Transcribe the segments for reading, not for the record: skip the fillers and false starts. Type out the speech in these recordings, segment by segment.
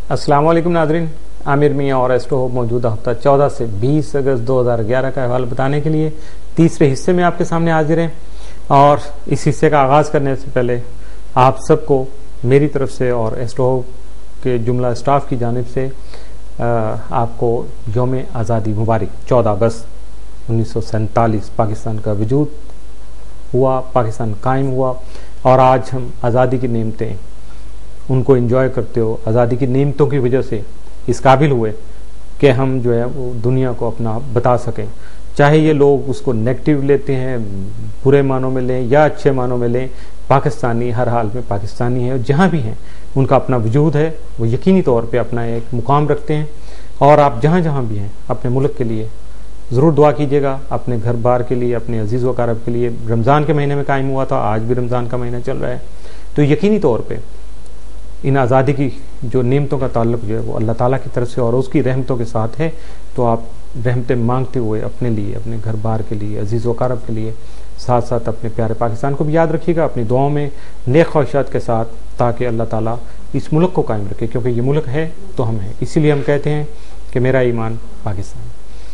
अस्सलाम वालेकुम नाज़रीन, आमिर मियाँ और एस्ट्रो होप मौजूदा हफ्ता 14 से 20 अगस्त 2011 का अहवाल बताने के लिए तीसरे हिस्से में आपके सामने हाजिर हैं। और इस हिस्से का आगाज़ करने से पहले आप सबको मेरी तरफ से और एस्ट्रो होप के जुमला स्टाफ की जानिब से आपको यौम आज़ादी मुबारक। 14 अगस्त 1947 पाकिस्तान का वजूद हुआ, पाकिस्तान कायम हुआ और आज हम आज़ादी की नेमतें उनको एंजॉय करते हो। आज़ादी की नेमतों की वजह से इस काबिल हुए कि हम जो है वो दुनिया को अपना बता सकें। चाहे ये लोग उसको नेगेटिव लेते हैं, बुरे मानों में लें या अच्छे मानों में लें, पाकिस्तानी हर हाल में पाकिस्तानी है और जहाँ भी हैं उनका अपना वजूद है, वो यकीनी तौर पे अपना एक मुकाम रखते हैं। और आप जहाँ जहाँ भी हैं अपने मुल्क के लिए ज़रूर दुआ कीजिएगा, अपने घर बार के लिए, अपने अजीज़ व अक़ारब के लिए। रमज़ान के महीने में कायम हुआ था, आज भी रमज़ान का महीना चल रहा है, तो यकीनी तौर पर इन आज़ादी की जो नेमतों का ताल्लुक जो है वो अल्लाह ताला की तरफ से और उसकी रहमतों के साथ है। तो आप रहमतें मांगते हुए अपने लिए, अपने घर बार के लिए, अजीज़ व अक़ारब के लिए, साथ साथ अपने प्यारे पाकिस्तान को भी याद रखिएगा अपनी दुआओं में नेक ख्वाहिशात के साथ, ताकि अल्लाह ताला इस मुल्क को कायम रखे, क्योंकि ये मुल्क है तो हम हैं। इसीलिए हम कहते हैं कि मेरा ईमान पाकिस्तान।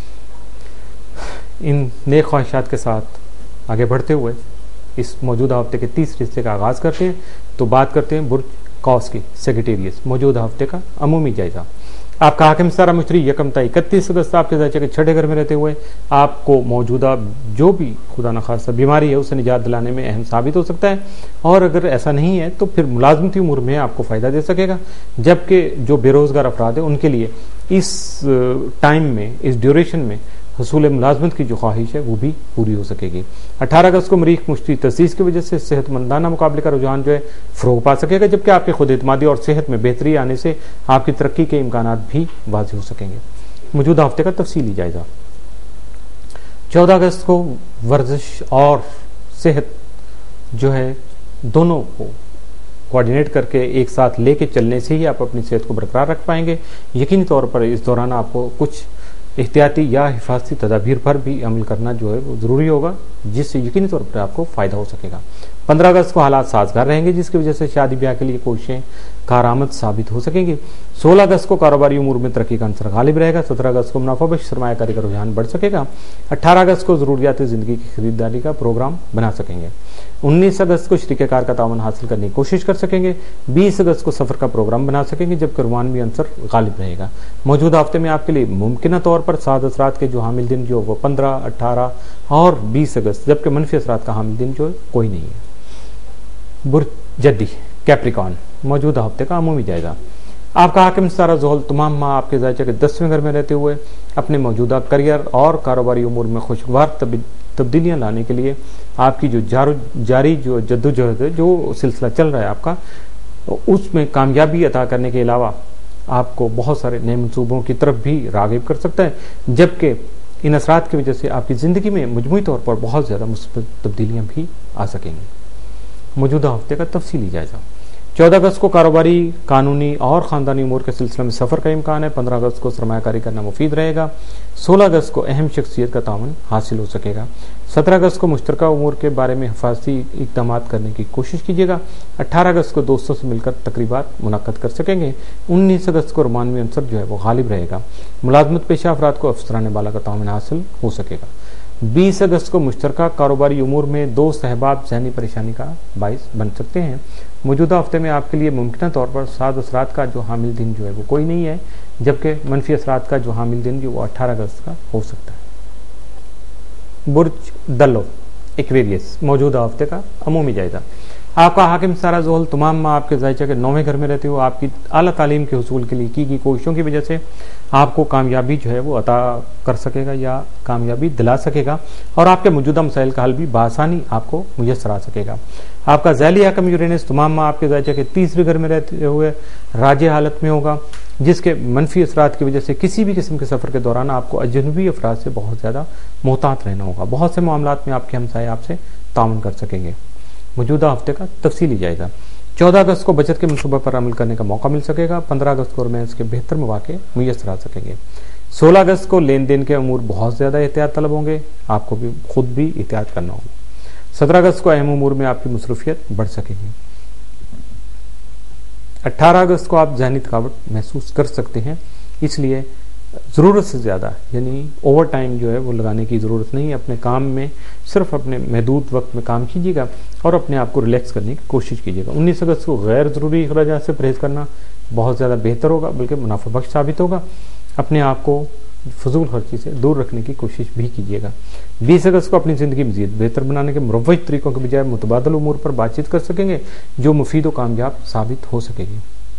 इन नेक ख्वाहिशात के साथ आगे बढ़ते हुए इस मौजूदा हफ्ते के तीसरे हिस्से का आगाज़ करते हैं। तो बात करते हैं बुर्ज कौस की सेक्रेटेरिएट मौजूदा हफ्ते का अमूमी जायजा। आपका हाकिम सारा मुश्तरी 1 ता 31 अगस्त आपके ज़ायचे के छठे घर में रहते हुए आपको मौजूदा जो भी खुदा न खास्ता बीमारी है उससे निजात दिलाने में अहम साबित हो सकता है। और अगर ऐसा नहीं है तो फिर मुलाजमती उम्र में आपको फ़ायदा दे सकेगा, जबकि जो बेरोज़गार अफराद है उनके लिए इस टाइम में, इस ड्यूरेशन में हसूल मुलाजमत की जो ख्वाहिश है वो भी पूरी हो सकेगी। 18 अगस्त को मरीख मुश्तरी तसीस की वजह से सेहतमंदाना मुकाबले का रुझान जो है फ़रोग़ पा सकेगा, जबकि आपके खुद एतमादी और सेहत में बेहतरी आने से आपकी तरक्की के इम्कानात भी वाज़ेह हो सकेंगे। मौजूदा हफ्ते का तफसीली जायजा। 14 अगस्त को वर्जिश और सेहत जो है दोनों को कोऑर्डिनेट करके एक साथ लेके चलने से ही आप अपनी सेहत को बरकरार रख पाएंगे। यकीनी तौर पर इस दौरान आपको कुछ एहतियाती या हिफाजती तदाबीर पर भी अमल करना जो है वो ज़रूरी होगा, जिससे यकीनी तौर पर आपको फ़ायदा हो सकेगा। 15 अगस्त को हालात साजगार रहेंगे, जिसकी वजह से शादी ब्याह के लिए कोशिशें कारआमद साबित हो सकेंगी। 16 अगस्त को कारोबारी उमूर में तरक्की का अंसर गालिब रहेगा। 17 अगस्त को मुनाफाबख्श सरमायाकारी का रुझान बढ़ सकेगा। 18 अगस्त को ज़रूरियाती ज़िंदगी की खरीदारी का प्रोग्राम बना सकेंगे। 19 अगस्त को शरीके-कार का तावन हासिल करने की कोशिश कर सकेंगे। 20 अगस्त को सफ़र का प्रोग्राम बना सकेंगे, जबकि रुमानवी अंसर गालिब रहेगा। मौजूदा हफ्ते में आपके लिए मुमकिन तौर पर साद असरात के जो हामिल दिन जो वो 15, 18 और 20 अगस्त, जबकि मनफी असरात का हामिल दिन जो कोई नहीं है। बुर्ज जद्दी कैप्रिकॉन मौजूदा हफ्ते का अमूमी जायजा। आपका हाकिम सारा जोहल तमाम माह आपके ज़ायचे के 10वें घर में रहते हुए अपने मौजूदा करियर और कारोबारी उमूर में खुशगवार तब्दीलियाँ लाने के लिए आपकी जो जारी जो जद्दोजहद है, जो सिलसिला चल रहा है आपका, उसमें कामयाबी अता करने के अलावा आपको बहुत सारे नए मनसूबों की तरफ भी राग़िब कर सकता है, जबकि इन असरात की वजह से आपकी ज़िंदगी में मजमूई तौर पर बहुत ज़्यादा मुस्बत तब्दीलियाँ भी आ सकेंगी। मौजूदा हफ्ते का तफसीली जायजा। 14 अगस्त को कारोबारी, कानूनी और ख़ानदानी उमूर के सिलसिले में सफ़र का इम्कान है। 15 अगस्त को सरमायाकारी करना मुफीद रहेगा। 16 अगस्त को अहम शख्सियत का तावन हासिल हो सकेगा। 17 अगस्त को मुश्तरका उमूर के बारे में हिफाजती इक़दाम करने की कोशिश कीजिएगा। 18 अगस्त को दोस्तों से मिलकर तकरीबात मुनक़्क़द कर सकेंगे। 19 अगस्त को रुमानवी अंसर जो है वो गालिब रहेगा। मुलाजमत पेशा अफराद को अफसरान बाला का तावन हासिल हो सकेगा। 20 अगस्त को मुश्तरका कारोबारी उमूर में दोस्त अहबाब ज़हनी परेशानी का बाइस बन सकते हैं। मौजूदा हफ्ते में आपके लिए मुमकिन तौर पर साद असरात का जो हामिल दिन जो है वो कोई नहीं है, जबकि मनफी असरात का जो हामिल दिन जो वो 18 अगस्त का हो सकता है। बुर्ज दल्लो एक्वेरियस मौजूदा हफ्ते का अमूमी जायजा। आपका हाकिम सारा जोहल तमाम माह आपके ज़ायचे के 9वें घर में रहते हो आपकी आला तालीम के हुसूल के लिए की गई कोशिशों की वजह से आपको कामयाबी जो है वो अता कर सकेगा या कामयाबी दिला सकेगा, और आपके मौजूदा मसाइल का हल भी बआसानी आपको मुयस्सर आ सकेगा। आपका ज़ैली हाकिम यूरेनस तमाम माह आपके ज़ायचे के 30वें घर में रहते हुए राजी हालत में होगा, जिसके मनफी असरात की वजह से किसी भी किस्म के सफ़र के दौरान आपको अजनबी अफराद से बहुत ज़्यादा मोहतात रहना होगा। बहुत से मामलात में आपके हमसाये आपसे ताउन कर सकेंगे। मौजूदा हफ्ते का तफसीली जायजा। 14 अगस्त को बचत के मनसूबे पर अमल करने का मौका मिल सकेगा। 15 अगस्त को रोमांस के बेहतर मौके मुयस्सर आ सकेंगे। 16 अगस्त को लेन देन के अमूर बहुत ज़्यादा एहतियात तलब होंगे, आपको भी खुद भी एहतियात करना होगा। 17 अगस्त को अहम उमूर में आपकी मसरूफियत बढ़ सकेगी। 18 अगस्त को आप ज़हनी थकावट महसूस कर सकते हैं, इसलिए ज़रूरत से ज़्यादा यानी ओवर टाइम जो है वो लगाने की ज़रूरत नहीं है। अपने काम में सिर्फ अपने महदूद वक्त में काम कीजिएगा और अपने आप को रिलैक्स करने की कोशिश कीजिएगा। 19 अगस्त को गैर ज़रूरी अखराजात से परहेज़ करना बहुत ज़्यादा बेहतर होगा, बल्कि मुनाफा बख्श साबित होगा। अपने आप को फजूल खर्ची से दूर रखने की कोशिश भी कीजिएगा। 20 अगस्त को अपनी ज़िंदगी मज़ीद बेहतर बनाने के मुरव्वज तरीक़ों के बजाय मुतबादल उमूर पर बातचीत कर सकेंगे जो मुफीद और कामयाब साबित हो सकेगी।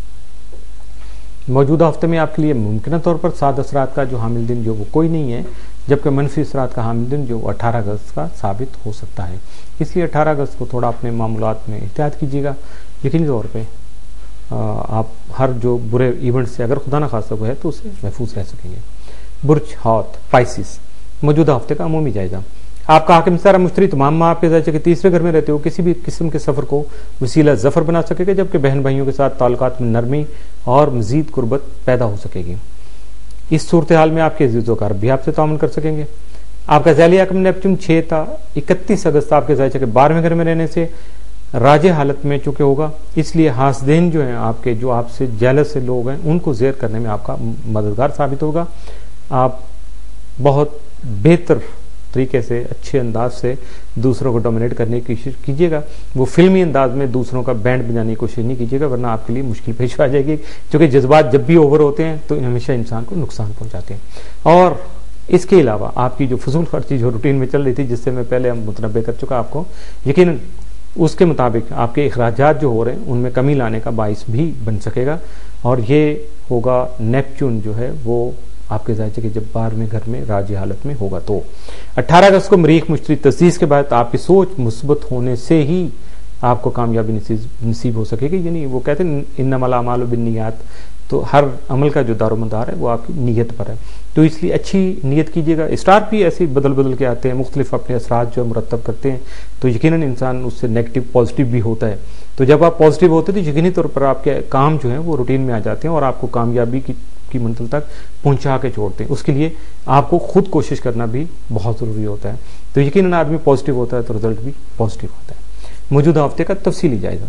मौजूदा हफ्ते में आपके लिए मुमकिन तौर पर साद असरात का जो हामिल दिन जो वो कोई नहीं है, जबकि मनफी असरात का हामिल दिन जो 18 अगस्त का साबित हो सकता है। इसलिए 18 अगस्त को थोड़ा अपने मामूलात में एहतियात कीजिएगा। यकीनी तौर पर आप हर जो बुरे इवेंट से अगर खुदा न खासा हुआ है तो उससे महफूज रह सकेंगे। बुर्ज हौत पाइसिस, मौजूदा हफ्ते का अमूमी जायजा। आपका हाकिम सारा मुश्तरी तमाम माह आपके जायजे के तीसरे घर में रहते हो किसी भी किस्म के सफ़र को वसीला ज़फ़र बना सकेगा, जबकि बहन भाइयों के साथ ताल्लुकात में नरमी और मज़ीद कुर्बत पैदा हो सकेगी। इस सूरत हाल में आपके अज़ीज़ोकार भी आपसे ताउन कर सकेंगे। आपका ज़ैली हाकिम नेपच्यून 6 था 31 अगस्त आपके जायजे के 12वें घर में रहने से राजे हालत में चुके होगा, इसलिए हासदेन जो हैं आपके, जो आपसे जेलस से लोग हैं, उनको ज़ेर करने में आपका मददगार साबित होगा। आप बहुत बेहतर तरीके से अच्छे अंदाज से दूसरों को डोमिनेट करने की कोशिश कीजिएगा। वो फिल्मी अंदाज में दूसरों का बैंड बजाने की कोशिश नहीं कीजिएगा, वरना आपके लिए मुश्किल पेश आ जाएगी, क्योंकि जज्बात जब भी ओवर होते हैं तो हमेशा इंसान को नुकसान पहुंचाते हैं। और इसके अलावा आपकी जो फजूल खर्ची जो रूटीन में चल रही थी, जिससे मैं पहले मुतनब्बे कर चुका आपको, यकीनन उसके मुताबिक आपके अखराजात जो हो रहे हैं उनमें कमी लाने का बाइस भी बन सकेगा। और ये होगा नेपच्यून जो है वो आपके जायजे के जब 12वें घर में राजी हालत में होगा। तो 18 अगस्त को मरीख मुश्तरी तस्दीस के बाद आपकी सोच मुस्बत होने से ही आपको कामयाबी नसीब हो सकेगी। यानी वो कहते हैं इन्नमल अमालु बिन्नियात, तो हर अमल का जो दारोमदार है वो आपकी नीयत पर है। तो इसलिए अच्छी नीयत कीजिएगा। स्टार भी ऐसे बदल बदल के आते हैं, मुख्तलिफ अपने असरात जो मुरतब करते हैं, तो यकीनन इंसान उससे नेगेटिव पॉजिटिव भी होता है। तो जब आप पॉजिटिव होते हैं तो यकीनी तौर पर आपके काम जो है वो रूटीन में आ जाते हैं और आपको कामयाबी की मंजिल तक पहुंचा के छोड़ते हैं। उसके लिए आपको खुद कोशिश करना भी बहुत ज़रूरी होता है। तो यकीनन आदमी पॉजिटिव होता है तो रिजल्ट भी पॉजिटिव होता है। मौजूदा हफ्ते का तफसीली जायजा।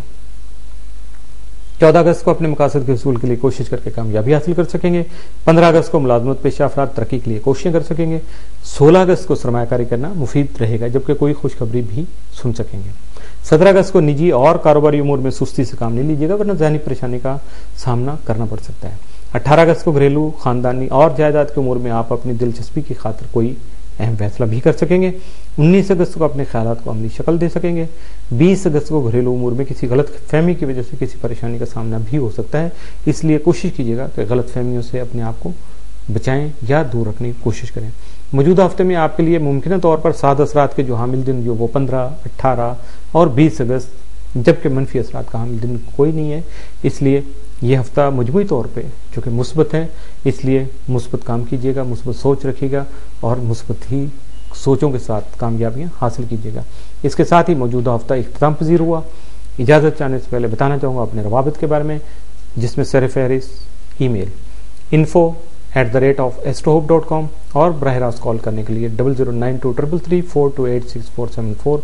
14 अगस्त को अपने मकासद के हसूल के लिए कोशिश करके कामयाबी हासिल कर सकेंगे। 15 अगस्त को मुलाजमत पेशा अफराद तरक्की के लिए कोशिशें कर सकेंगे। 16 अगस्त को सरमायाकारी करना मुफीद रहेगा, जबकि कोई खुशखबरी भी सुन सकेंगे। 17 अगस्त को निजी और कारोबारी उमूर में सुस्ती से काम नहीं लीजिएगा, वरना ज़हनी परेशानी का सामना करना पड़ सकता है। 18 अगस्त को घरेलू, खानदानी और जायदाद के उमूर में आप अपनी दिलचस्पी की खातिर कोई अहम फैसला भी कर सकेंगे। 19 अगस्त को अपने ख्यालात को अमली शक्ल दे सकेंगे। 20 अगस्त को घरेलू उमूर में किसी गलत फहमी की वजह से किसी परेशानी का सामना भी हो सकता है, इसलिए कोशिश कीजिएगा कि गलत फहमियों से अपने आप को बचाएं या दूर रखने की कोशिश करें। मौजूदा हफ्ते में आपके लिए मुमकिन तौर पर साद असरात के जो हामिल दिन जो वो 15, 18 और 20 अगस्त, जबकि मनफी असरात का हामिल दिन कोई नहीं है। इसलिए ये हफ्ता मजमूई तौर पे चूँकि मुस्बत है, इसलिए मुस्बत काम कीजिएगा, मुस्बत सोच रखिएगा और मुस्बत ही सोचों के साथ कामयाबियाँ हासिल कीजिएगा। इसके साथ ही मौजूदा हफ्ता इख्तिताम पजीर हुआ। इजाज़त चाहने से पहले बताना चाहूँगा अपने रवाबित के बारे में, जिसमें सर फहरिस्त ईमेल info@astrohope.com और बराह रास्त कॉल करने के लिए 00923334286474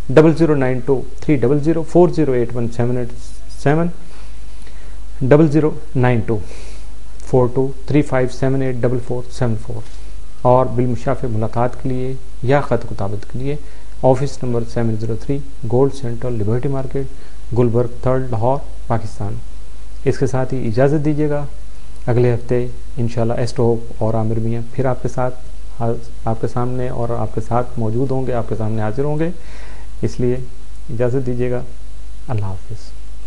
00923004081787 00924235784474 और बिलमुशाफ़े मुलाकात के लिए या ख़त कुताबत के लिए office number 703 Gold Central Liberty Market, Gulberg 3rd, Lahore, Pakistan. इसके साथ ही इजाज़त दीजिएगा। अगले हफ्ते इंशाल्लाह एस्ट्रो होप और आमिर मियां फिर आपके सामने और आपके साथ मौजूद होंगे, आपके सामने हाजिर होंगे। इसलिए इजाज़त दीजिएगा। अल्लाह हाफ़िज़।